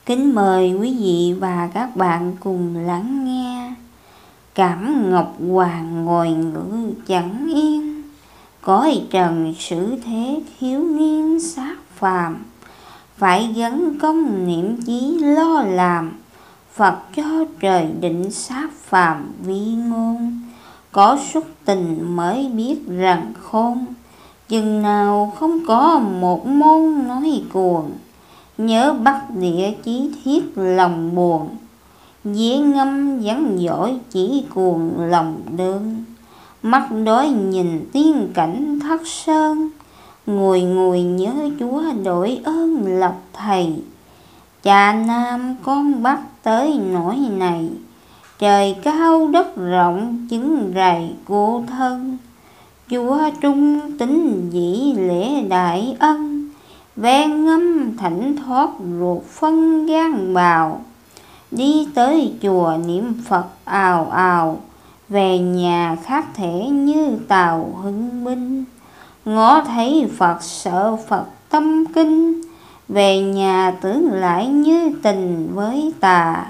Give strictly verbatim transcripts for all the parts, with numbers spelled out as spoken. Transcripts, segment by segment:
Kính mời quý vị và các bạn cùng lắng nghe. Cảm Ngọc Hoàng ngồi ngự chẳng yên, cõi trần xử thế thiếu niên xác phàm. Phải gắn công niệm chí lo làm, Phật cho trời định xác phàm vi ngôn. Có xuất tình mới biết rằng khôn, chừng nào không có một môn nói cuồng. Nhớ Bắc Địa chí thiết lòng buồn, dễ ngâm vắng giỏi chỉ cuồng lòng đơn. Mắt đói nhìn tiên cảnh thất sơn, ngùi ngùi nhớ Chúa đổi ơn lập thầy. Cha Nam con Bắc tới nỗi này, trời cao đất rộng chứng rày cô thân. Chúa trung tín dĩ lễ đại ân, ven ngâm thảnh thoát ruột phân gan bào. Đi tới chùa niệm Phật ào ào, về nhà khác thể như tàu hưng binh. Ngó thấy Phật sợ Phật tâm kinh, về nhà tưởng lại như tình với tà.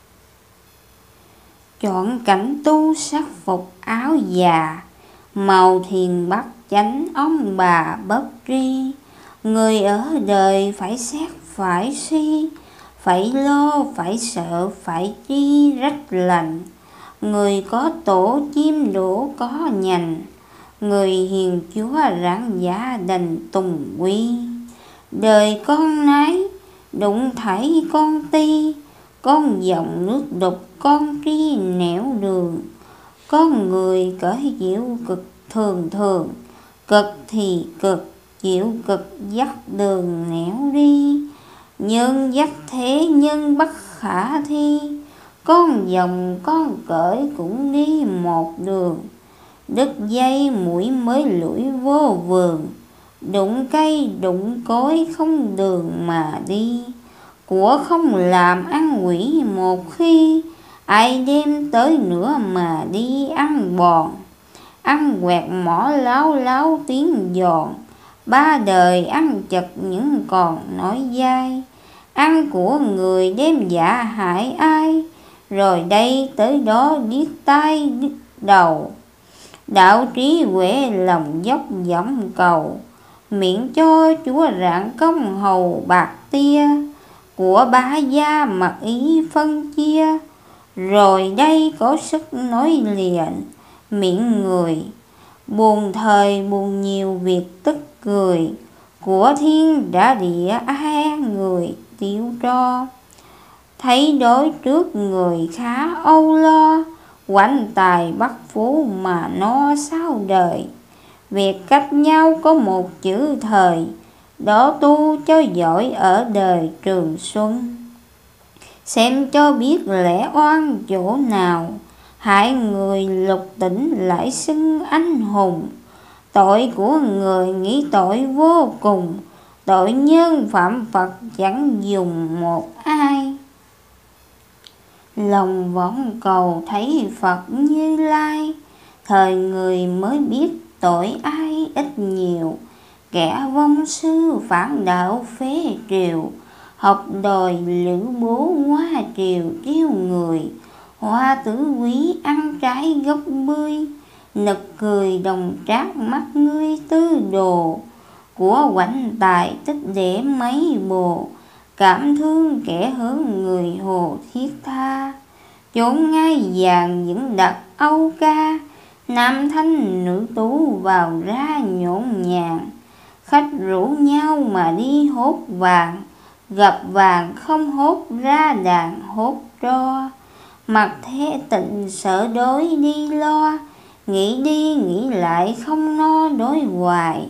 Chọn cảnh tu sắc phục áo già, màu thiền bắt chánh ông bà bất tri. Người ở đời phải xét phải suy, phải lo phải sợ phải chi rất lành. Người có tổ chim đỗ có nhành, người hiền Chúa rạng giả đành tùng quy. Đời con nái đụng thảy con ti, con dòng nước đục con tri nẻo đường. Con người cởi chịu cực thường thường, cực thì cực chịu cực dắt đường nẻo đi. Nhân dắt thế nhân bất khả thi, con dòng con cởi cũng đi một đường. Đứt dây mũi mới lủi vô vườn, đụng cây đụng cối không đường mà đi. Của không làm ăn quỷ một khi, ai đem tới nữa mà đi ăn bòn. Ăn quẹt mỏ láo láo tiếng giòn, ba đời ăn chật những còn nói dai. Ăn của người đem dạ hại ai, rồi đây tới đó điếc tai điếc đầu. Đạo trí huệ lòng dốc dõng cầu, miệng cho Chúa rạng công hầu bạc tia. Của bá gia mặc ý phân chia, rồi đây có sức nói liền miệng người. Buồn thời buồn nhiều việc tức cười, của thiên đã địa ai người tiêu tro. Thấy đối trước người khá âu lo, quạnh tài bắt phú mà nó sao đời. Việc cách nhau có một chữ thời, đó tu cho giỏi ở đời trường xuân. Xem cho biết lẽ oan chỗ nào, hại người lục tỉnh lại xưng anh hùng. Tội của người nghĩ tội vô cùng, tội nhân phạm Phật chẳng dùng một ai. Lòng võng cầu thấy Phật Như Lai, thời người mới biết tội ai ít nhiều. Kẻ vong sư phản đạo phế triều, học đòi lữ bố hóa triều triêu người. Hoa tử quý ăn trái gốc bươi, nực cười đồng trác mắt ngươi tư đồ. Của quạnh tài tích để mấy bồ, cảm thương kẻ hướng người hồ thiết tha. Chốn ngai vàng những đặt âu ca, nam thanh nữ tú vào ra nhộn nhàng. Khách rủ nhau mà đi hốt vàng, gặp vàng không hốt ra đàn hốt tro. Mặc thế tịnh sợ đối đi lo, nghĩ đi nghĩ lại không no đối hoài.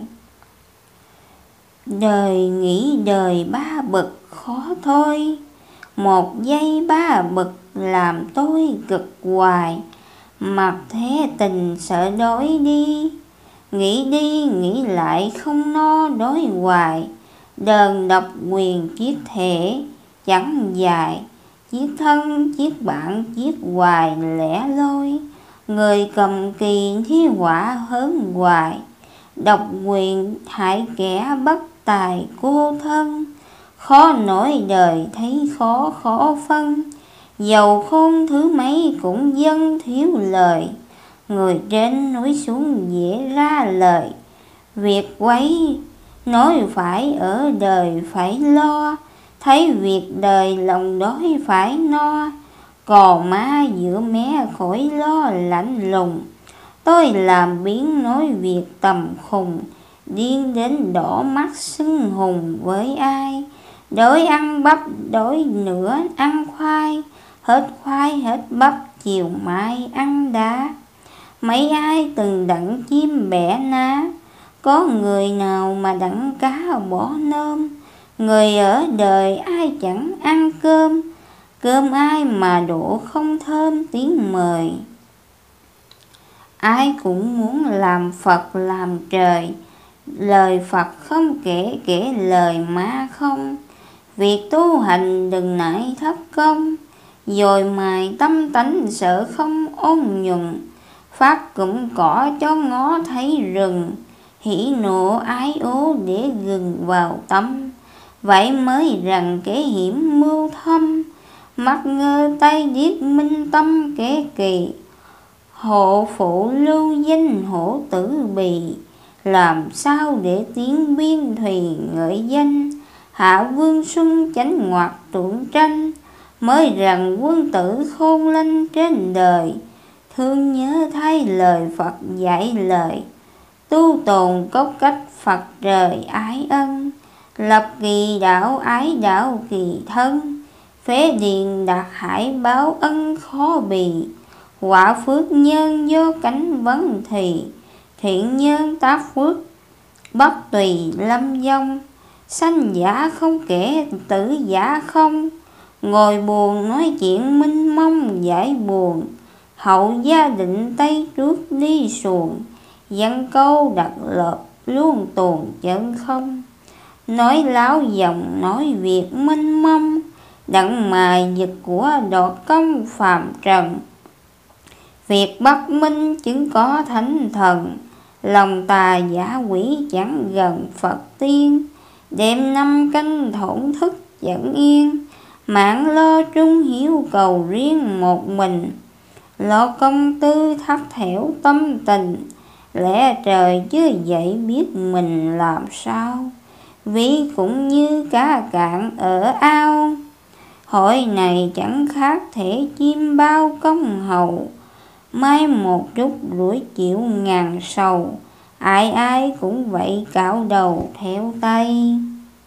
Đời nghĩ đời ba bậc khó thôi, một giây ba bậc làm tôi cực hoài. Mặc thế tình sợ đối đi, nghĩ đi nghĩ lại không no đối hoài. Đờn độc quyền chiết thể chẳng dài, chiết thân chiết bạn chiết hoài lẻ loi. Người cầm kỳ thi họa hớn hoài, độc quyền hại kẻ bất tài cô thân. Khó nổi đời thấy khó khó phân, dầu khôn thứ mấy cũng dân thiếu lời. Người trên nói xuống dễ ra lời, việc quấy nói phải ở đời phải lo. Thấy việc đời lòng đói phải no, cò má giữa mé khỏi lo lạnh lùng. Tôi làm biến nói việc tầm khùng, điên đến đỏ mắt xưng hùng với ai. Đói ăn bắp đói nữa ăn khoai, hết khoai hết bắp chiều mai ăn đá. Mấy ai từng đặng chim bẻ ná, có người nào mà đặng cá bỏ nôm. Người ở đời ai chẳng ăn cơm, cơm ai mà đổ không thơm tiếng mời. Ai cũng muốn làm Phật làm trời, lời Phật không kể kể lời ma không. Việc tu hành đừng nại thất công, dồi mài tâm tánh sợ không ôn nhuận. Phát cụm cỏ cho ngó thấy rừng, hỉ nộ ái ố để gừng vào tâm. Vậy mới rằng kẻ hiểm mưu thâm, mắt ngơ tay điếc minh tâm kẻ kỳ. Hộ phụ lưu danh hổ tử bì, làm sao để tiếng biên thùy ngợi danh. Hạ vương xuân chánh ngoặt tuộng tranh, mới rằng quân tử khôn lanh trên đời. Thương nhớ thay lời Phật dạy lời, tu tồn cốt cách Phật trời ái ân. Lập kỳ đạo ái đạo kỳ thân, phế điền đạt hải báo ân khó bì. Quả phước nhân do cánh vấn thì, thiện nhân tác phước bất tùy lâm vong. Sanh giả không kể tử giả không, ngồi buồn nói chuyện minh mông giải buồn. Hậu gia định tay trước đi xuồng, văn câu đặt lợp luôn tuồn chân không. Nói láo dòng nói việc minh mông, đặng mài giật của đọt công phàm trần. Việc bất minh chứng có thánh thần, lòng tà giả quỷ chẳng gần Phật tiên. Đêm năm canh thổn thức chẳng yên, mạng lo trung hiếu cầu riêng một mình. Lo công tư thắt thẻo tâm tình, lẽ trời chứ vậy biết mình làm sao. Vì cũng như cá cạn ở ao, hội này chẳng khác thể chim bao công hầu. Mai một chút rủi chịu ngàn sầu, ai ai cũng vậy cạo đầu theo tay.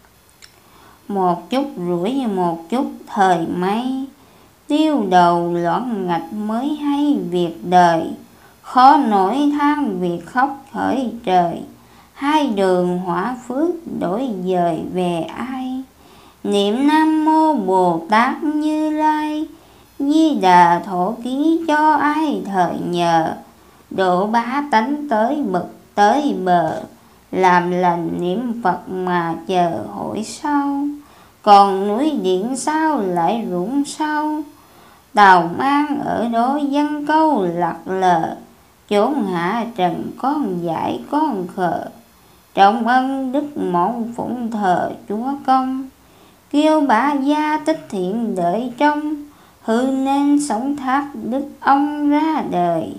Một chút rủi một chút thời mấy, tiêu đầu loạn ngạch mới hay việc đời. Khó nổi than việc khóc khởi trời, hai đường hỏa phước đổi dời về ai. Niệm Nam Mô Bồ Tát Như Lai, Di Đà thổ ký cho ai thời nhờ. Độ bá tánh tới bực tới bờ, làm lành niệm Phật mà chờ hội sau. Còn núi điện sao lại rụng sâu, tàu mang ở đó dân câu lặt lờ. Chốn hạ trần con dại con khờ, trọng ân đức mẫu phụng thờ Chúa công. Kêu bả gia tích thiện đợi trong, hư nên sống thác đức ông ra đời.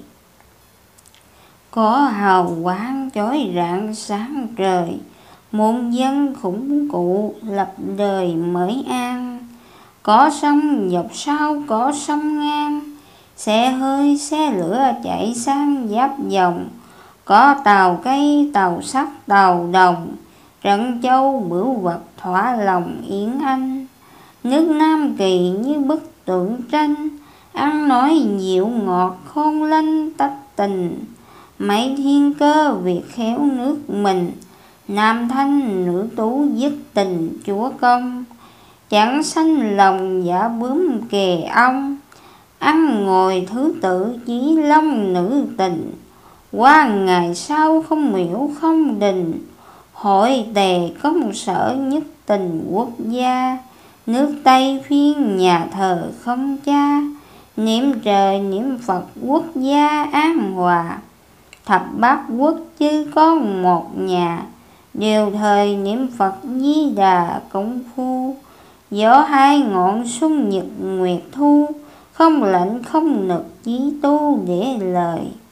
Có hào quang chói rạng sáng trời, muôn dân khủng cụ lập đời mới an. Có sông dọc sao có sông ngang, xe hơi xe lửa chạy sang giáp dòng. Có tàu cây tàu sắt tàu đồng, trận châu bửu vật thỏa lòng yến anh. Nước Nam Kỳ như bức tượng tranh, ăn nói dịu ngọt khôn lanh tách tình. Mấy thiên cơ việc khéo nước mình, nam thanh nữ tú dứt tình Chúa công. Chẳng sanh lòng giả bướm kề ong, ăn ngồi thứ tự chí long nữ tình. Qua ngày sau không miễu không đình, hội tề công sở nhất tình quốc gia. Nước Tây phiên nhà thờ không cha, niệm trời niệm Phật quốc gia an hòa. Thập bát quốc chư con một nhà, Đều thời niệm Phật Di Đà công phu, gió hai ngọn xuân nhật nguyệt thu, không lạnh không nực chí tu để lời.